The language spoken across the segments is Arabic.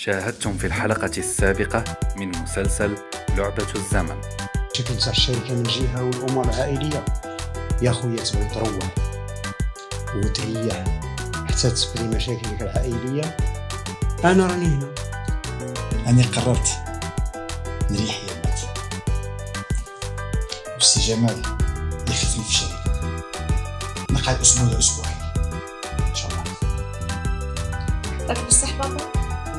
شاهدتم في الحلقة السابقة من مسلسل لعبة الزمن. تنصح الشركة من جهة والأمور العائلية يا خويا تبغي تروح وتريح حتى تسبري مشاكلك العائلية. أنا راني هنا، أنا قررت نريح يا مات والسي جمال يخدم في الشركة. نقعد أسبوع ولا أسبوعين إن شاء الله. راك بصح بابا؟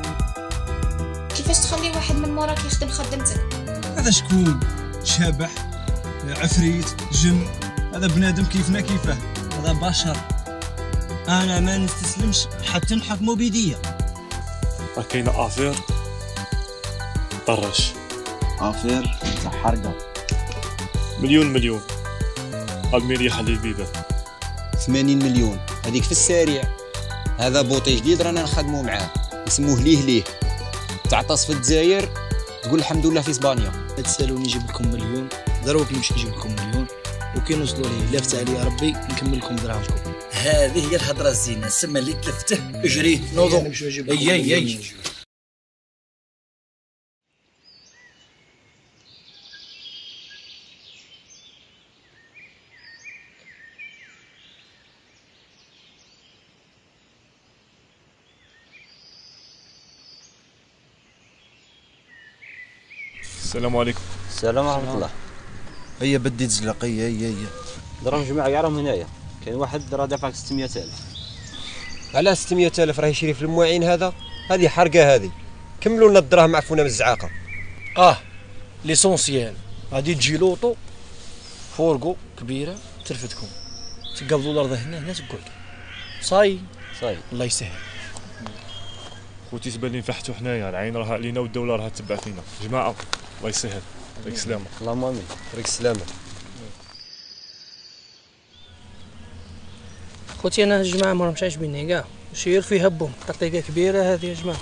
كيفاش تخلي واحد من موراك يخدم خدمتك؟ هذا شكون؟ شبح، عفريت، جن، هذا بنادم كيفنا كيفه، هذا بشر. انا ما نستسلمش حتى نحكموا بيديا. راه كاينه افير طرش، افير تاع حرقه مليون الميريا حليل بيبه 80 مليون هذيك في السريع. هذا بوطي جديد رانا نخدموا معاه نسموه ليه تعطس في الجزائر تقول الحمد لله في اسبانيا. تسالوني نجيب لكم مليون دروك نمشي نجيب لكم مليون، وكي نوصلوا ليه لافت عليا ربي نكمل لكم دراهمكم. هذه هي الهضره الزينه، سما اللي تلفته اجري نوضو. اي السلام عليكم. السلام ورحمة الله. هيا بدي تزلق. هيا دراهم جماعة كاع راهم هنايا. كاين واحد راه دافعك 600,000. على 600,000 راه يشري في المواعين هذا؟ هذه حرقة هذه. كملوا لنا الدراهم معفونة من الزعاقة. ليسونسيال غادي تجي لوطو فورغو كبيرة ترفدكم، تقبضوا الأرض هنا تقعد. صاي الله يسهل. خوتي تبان لي نفحتو حنايا، العين راه علينا والدولة راه تبع فينا. جماعة الله يسهل، يعطيك السلامة. اللهم امين. يعطيك السلامة. خوتي انا الجماعة ما راهمش عاجبيني كاع، شير في هبهم طقطيقة كبيرة هذه يا جماعة.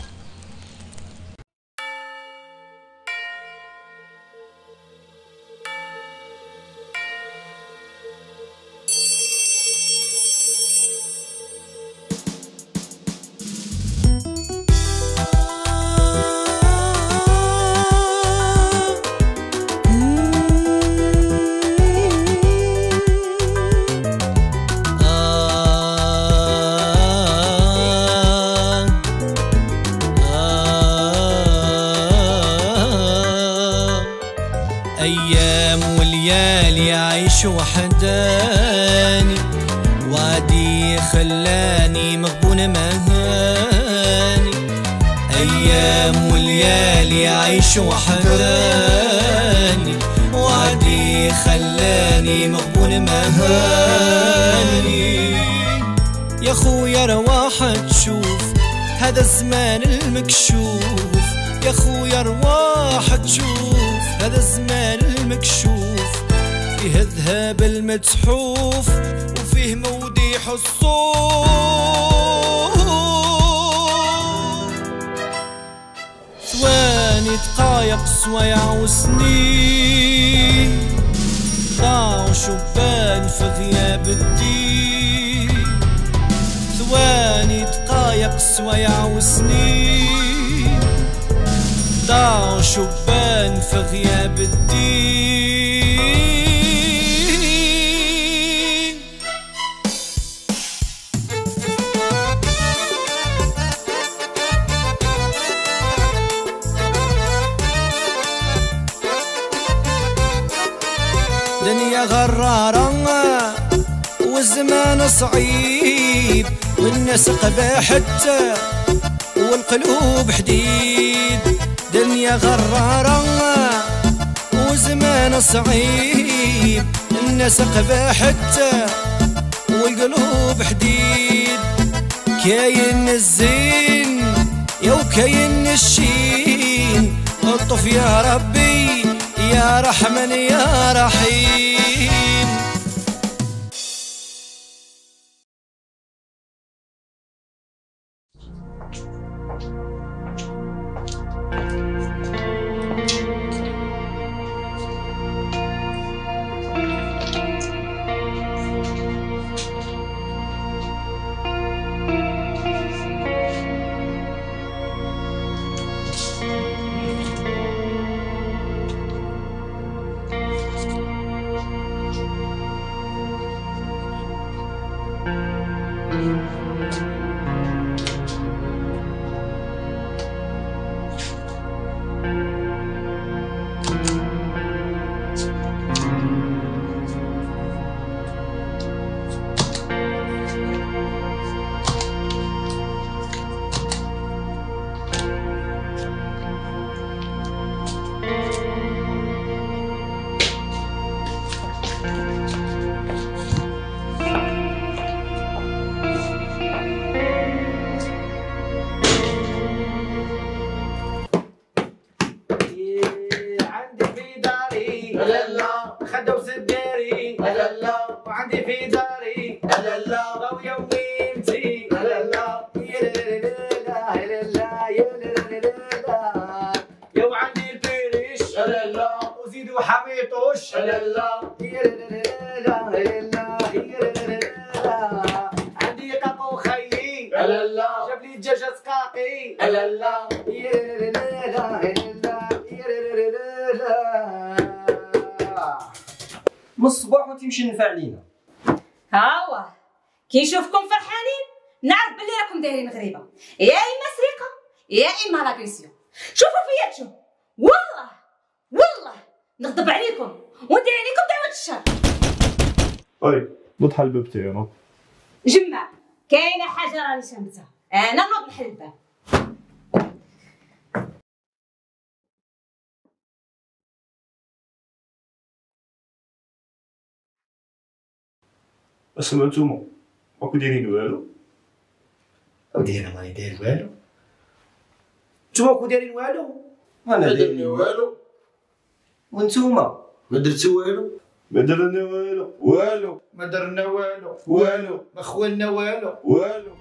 أيام وليالي عايش وحداني، وعدي خلاني مغبون مهاني. أيام وليالي عايش وحداني، وعدي خلاني مغبون مهاني. يا خويا رواح تشوف هذا الزمان المكشوف، يا خويا رواح تشوف هذا الزمان المكشوف. فيه الذهب المتحوف وفيه موديح الصوف. ثواني دقايق سوايع وسنين ضاعوا شبان في غياب الدين. ثواني دقايق سوايع وسنين ضاعوا شبان في غياب الدين. دنيا غرارة والزمان صعيب، والناس قباحت والقلوب حديد. دنيا غرارة وزمان صعيب، الناس قباحت والقلوب حديد. كاين الزين يا وكاين الشين، الطف يا ربي يا رحمن يا رحيم. لا يا لا لا لا يا وعندي البيريش لا لا وزيدوا حميطوش لا لا يا لا لا لا يا لا لا عندي قاقو خيي لا لا جاب لي دجاجة سقاقي لا لا يا لا لا يا لا لا من الصباح وتمشي نفع علينا. هاوا كي نشوفكم فرحانين نعرف بلي راكم دايرين غريبه، يا اما سرقه يا اما لاغريسيون. شوفوا فيا تشوف، والله نغضب عليكم وندير عليكم دعوه الشر. اي نوض حل الباب تاعي نوض. جماعه كاينه حاجه راني شمتها، انا نوض نحل الباب. اسمعوا نتوما ماكو دايرين والو. ودي انا ماني داير والو. نتوما ماكو دايرين والو. انا دايرين والو. وانتوما ما درتو والو. ما درنا والو والو. ما درنا والو والو. ما خوالنا والو والو.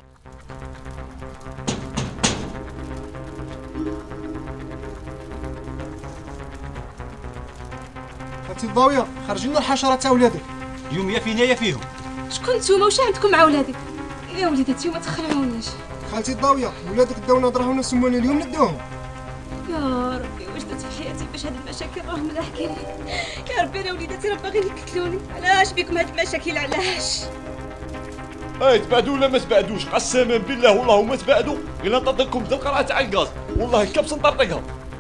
خالتي الضاويه خرج لنا الحشره تاع ولادك. اليوم يا فينا يا فيهم. شكون نتوما واش عندكم مع ولادي؟ يا وليداتي ما تخلعوناش. خالتي الضاويه ولادك داو نظرهم سمونا اليوم ندوهم. يا ربي واش درت في حياتي باش هاد المشاكل راهم ملاحقين؟ يا ربي انا وليداتي راه باغيين يقتلوني. علاش بكم هاد المشاكل علاش؟ تبعدوا ولا ما تبعدوش؟ قسما بالله والله ما تبعدوا الا نطردكم القرعه تاع الغاز والله كبس نطرطقها.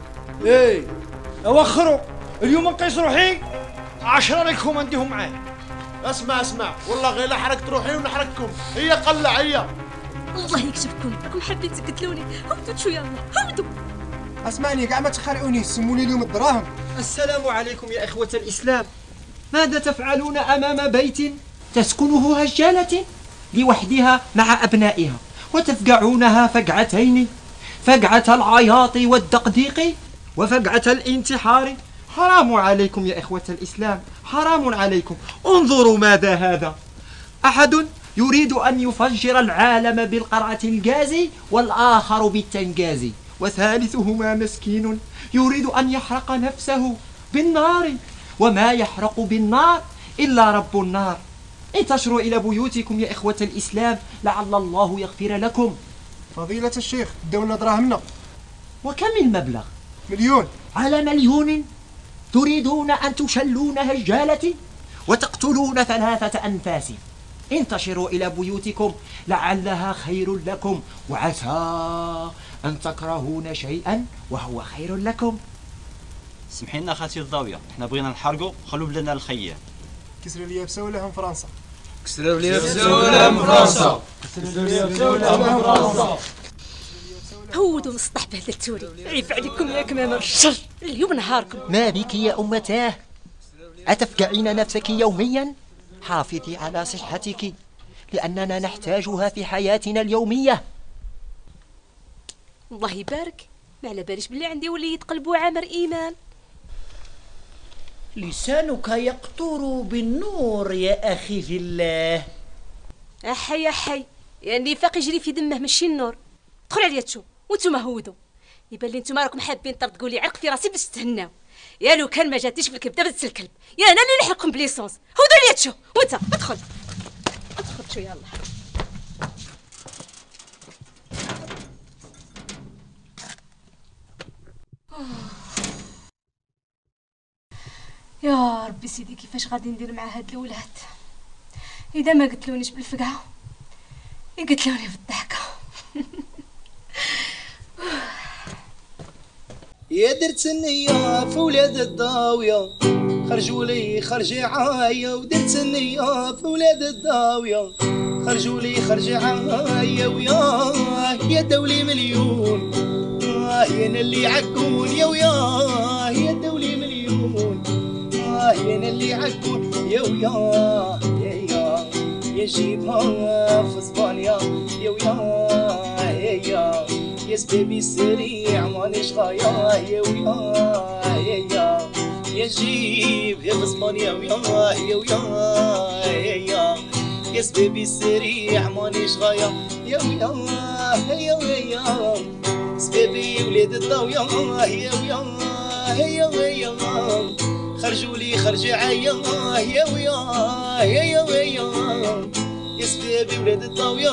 اوخروا اليوم نقيس روحي 10 لكم نديهم معايا. اسمع والله غير لا حركت روحي ونحرككم. هي قلع هي. الله يكتبكم راكم حابين تقتلوني. هبطوا شويه الله هبطوا. اسمعني كاع ما تخلعوني سموني اليوم الدراهم. السلام عليكم يا إخوة الإسلام. ماذا تفعلون أمام بيت تسكنه هجالة لوحدها مع أبنائها وتفقعونها فقعتين، فقعة العياط والدقديق وفقعة الانتحار؟ حرام عليكم يا إخوة الإسلام، حرام عليكم. انظروا ماذا هذا، أحد يريد أن يفجر العالم بالقرعة الغاز والآخر بالتنغاز، وثالثهما مسكين يريد أن يحرق نفسه بالنار، وما يحرق بالنار إلا رب النار. انتشروا إلى بيوتكم يا إخوة الإسلام لعل الله يغفر لكم. فضيلة الشيخ داونا دراهمنا. وكم المبلغ؟ 1,000,000. على 1,000,000 تريدون أن تشلون هجالتي وتقتلون 3 أنفاس؟ انتشروا إلى بيوتكم لعلها خير لكم، وعسى أن تكرهون شيئا وهو خير لكم. سمحي لنا خالتي الضاويه، احنا بغينا نحرقوا خلوا بلادنا الخير. كسروا لي بسولهم فرنسا. كسروا لي بسولهم فرنسا. كسروا لي بسولهم فرنسا. هودوا مسطح بهدلتوني. عيب عليكم يا كمامة الشر اليوم نهاركم. ما بك يا أمتاه؟ أتفقعين نفسك يوميا؟ حافظي على صحتك لأننا نحتاجها في حياتنا اليومية. الله يبارك، ما على باليش بلي عندي وليد قلبه عامر إيمان. لسانك يقطر بالنور يا أخي في الله. أحي يا حي، يعني النفاق يجري في دمه ماشي النور. دخل عليا تشوف وانتوما هودوا. يبان لي نتوما راكم حابين تطرطقوا لي عرق في راسي باش تهناو. يا لو كان ما جاتيش في الكبده بس الكلب، يا انا اللي نحرقكم بليسونس. هودوا عليا تشوف وانت ادخل شويه يلا. يا ربي سيدي كيفاش غادي ندير مع هاد الولاد؟ اذا ما قتلونيش بالفقعه يقتلوني بالضحكه. يا درت النية في ولاد الضاوية خرجوا لي خرجي عاية، ودرت النية في ولاد الضاوية خرجوا لي خرجي عاية، وياه يا دولي مليون يا اللي عكون، يا وياه يا دولي مليون يا اللي عكون، يا وياه يا جيبها في اسبانيا، يا وياه يا سبيبي السريع مانيش غايا، يا وياه يا جيب يا في اسبانيا، وياه يا وياه يا سبيبي السريع مانيش غايا، يا وياه يا ولاد الضاوية يا ويا ويا خرجوا لي خرجة عيا يا ويا يا سبابي ولاد الضاوية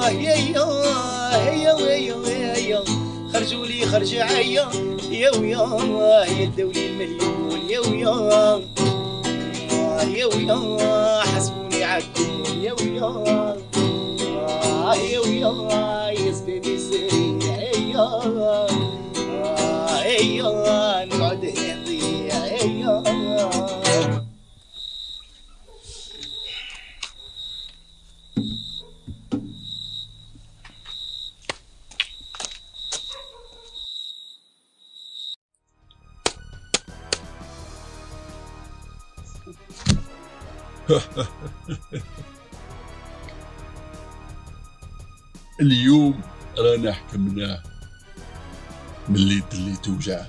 يا ويا خرجوا لي خرجة عيا يا يا الدولي المليون يا ويا حسبوني عالكون يا يا سبابي سريع يا نقعد نضيع يا اليوم رانا حكمناه من اليد اللي توجعه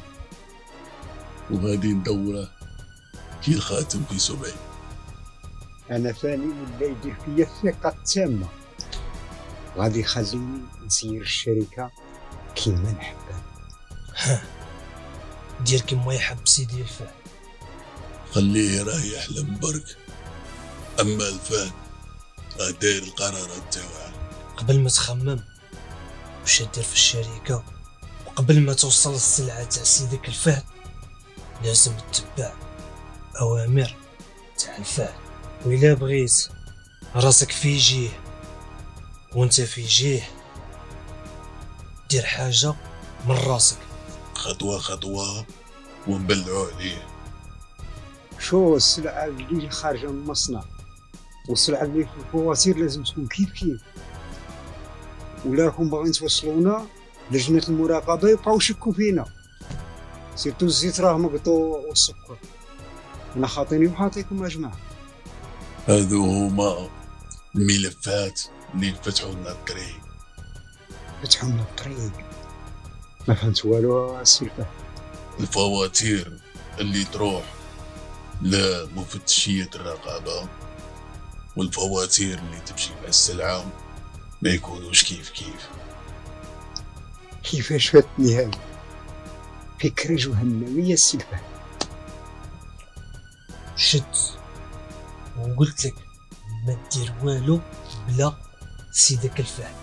وغادي ندوره كي الخاتم في سبعي. انا فاني ولا يدير فيا الثقه التامه، غادي يخليني نسير الشركه كيما نحبها. دير كيما يحب سيدي الفهد، خليه راه يحلم برك، اما الفهد راه داير القرارات تاوعه. قبل ما تخمم واش دير في الشركه وقبل ما توصل السلعه تاع سيدك الفهد لازم تتبع اوامر تاع الفهد. وإلا بغيت راسك في جيه وانت في جيه دير حاجه من راسك خطوه خطوه ونبلعو عليه. شو السلعه اللي خارجه من المصنع والسلعه اللي في الفواتير لازم تكون كيف ولا راكم باغيين توصلونا لجنة المراقبة يبقاو يشكوا فينا، سيرتو الزيت راه مقطوع والسكر. انا خاطيني وحاطيكم يا جماعة. هادو هما الملفات اللي فتحوا لنا الطريق. فتحوا لنا الطريق؟ ما فهمت والو السي الفهد. الفواتير اللي تروح لمفتشية الرقابة والفواتير اللي تمشي مع السلعة ما يكونوش كيف. كيفاش فاتني هذه فكرة جهنمية السي الفهد. شت وقلت لك ما دير والو بلا سيدك الفهد.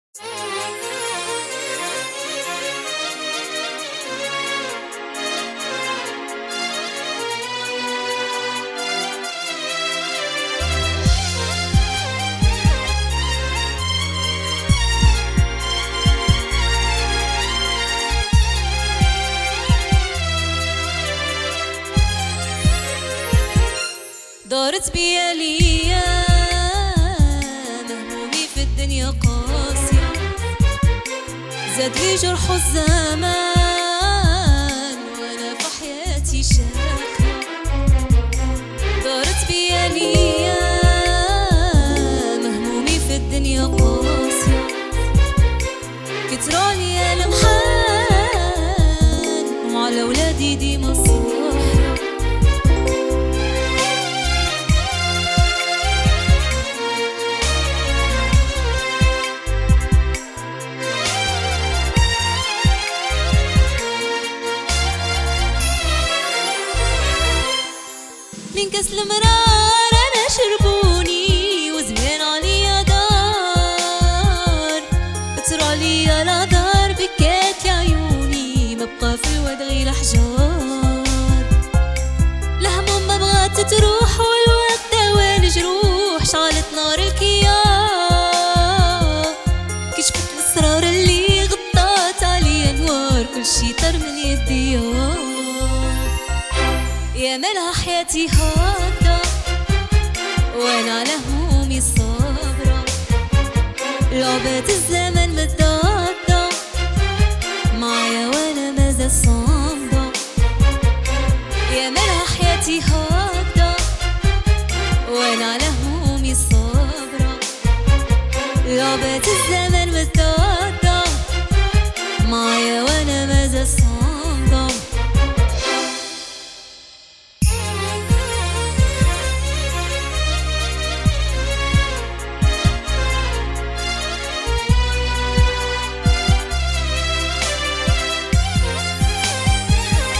دارت بيا الايام همومي في الدنيا قاسية، زاد لي جرح الزمان وانا في حياتي شاخة. دارت بيا الايام همومي في الدنيا قاسية، كتراني المحان وعلى ولادي ديما صاحية. من كاس المرار انا شربوني وزمان عليا دار، كتر عليا لا دار بكات لعيوني، ما بقى في الواد غير احجار. الهموم ما بغات تروح والواد داوى الجروح، شعلت نار الكيان كشفت الاسرار اللي غطات عليا نوار، كل شي طار من يدي يا مالها حياتي هاكا وانا على همومي صابرة. لعبات الزمن متضادة معايا وانا مازال صامدة. يا مالها حياتي هاكا وانا على همومي صابرة. لعبات الزمن متضادة معايا وانا مازال صامدة.